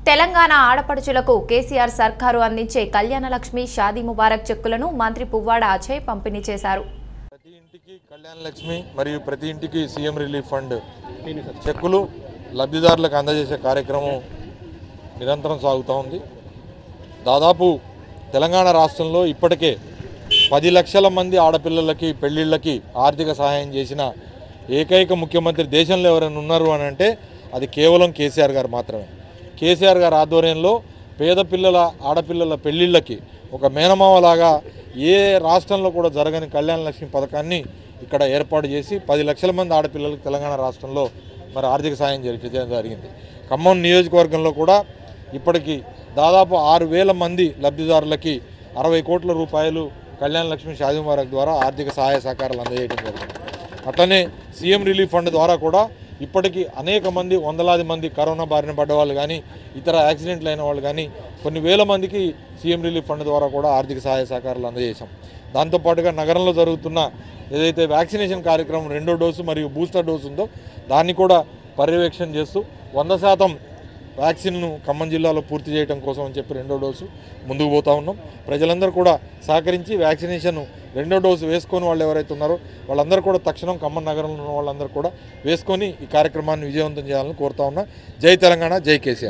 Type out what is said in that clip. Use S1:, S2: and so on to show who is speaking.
S1: తెలంగాణ ఆడపడుచులకు కేసీఆర్ సర్కారు అందించే కళ్యాణ లక్ష్మి షాదీ ముబారక్ చెక్కులను మంత్రి పువ్వాడ అజయ్ పంపిణీ చేశారు.
S2: ప్రతి ఇంటికి కళ్యాణ లక్ష్మి మరియు ప్రతి ఇంటికి సీఎం రిలీఫ్ ఫండ్ చెక్కులు లబ్ధిదారులకు అందజేసే కార్యక్రమం నిరంతరం సాగుతూ ఉంది. దాదాపు తెలంగాణ రాష్ట్రంలో ఇప్పటికే 10 లక్షల మంది ఆడపిల్లలకి పెళ్లిళ్ళకి ఆర్థిక సహాయం చేసిన ఏకైక ముఖ్యమంత్రి దేశంలో ఎవరైనా ఉన్నారు అని అంటే అది కేవలం కేసీఆర్ గారు మాత్రమే. కేసీఆర్ గారి ఆధ్వర్యంలో పేద పిల్లల ఆడపిల్లల పెళ్లిళ్ళకి ఒక మేనమావలాగా ఏ రాష్ట్రంలో కూడా జరగని కళ్యాణ లక్ష్మి పథకాన్ని ఇక్కడ ఏర్పాటు చేసి 10 లక్షల మంది ఆడపిల్లలకు తెలంగాణ రాష్ట్రంలో మరి ఆర్థిక సాయం చేయడం జరిగింది. ఖమ్మం నియోజకవర్గంలో కూడా ఇప్పటికీ దాదాపు 6,000 మంది లబ్ధిదారులకి 60 కోట్ల రూపాయలు కళ్యాణ లక్ష్మి షాదీ ముబారక్ ద్వారా ఆర్థిక సహాయ సహకారాలు అందజేయడం జరిగింది. అట్లనే సీఎం రిలీఫ్ ఫండ్ ద్వారా కూడా ఇప్పటికీ అనేక మంది వందలాది మంది కరోనా బారిన పడ్డ వాళ్ళు కానీ ఇతర యాక్సిడెంట్లు అయిన వాళ్ళు కానీ కొన్ని వేల మందికి సీఎం రిలీఫ్ ఫండ్ ద్వారా కూడా ఆర్థిక సహాయ సహకారాలు అందజేశాం. దాంతోపాటుగా నగరంలో జరుగుతున్న ఏదైతే వ్యాక్సినేషన్ కార్యక్రమం 2వ డోసు మరియు బూస్టర్ డోసు ఉందో దాన్ని కూడా పర్యవేక్షణ చేస్తూ 100% వ్యాక్సిన్ను ఖమ్మం జిల్లాలో పూర్తి చేయడం కోసం అని చెప్పి 2వ డోసు ముందుకు పోతూ ఉన్నాం. ప్రజలందరూ కూడా సహకరించి వ్యాక్సినేషన్ 2వ డోసు వేసుకొని వాళ్ళు ఎవరైతే ఉన్నారో వాళ్ళందరూ కూడా తక్షణం ఖమ్మం నగరంలో ఉన్న వాళ్ళందరూ కూడా వేసుకొని ఈ కార్యక్రమాన్ని విజయవంతం చేయాలని కోరుతా ఉన్నా. జై తెలంగాణ, జై కేసీఆర్.